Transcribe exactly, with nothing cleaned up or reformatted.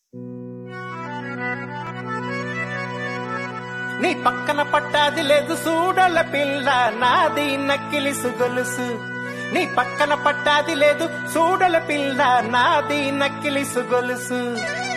నీ పక్కన పట్టాది లేదు చూడల పిల్ల నాది నక్కిలిసు గొలుసు. నీ పక్కన పట్టాది లేదు చూడల పిల్ల నాది నక్కిలిసు గొలుసు.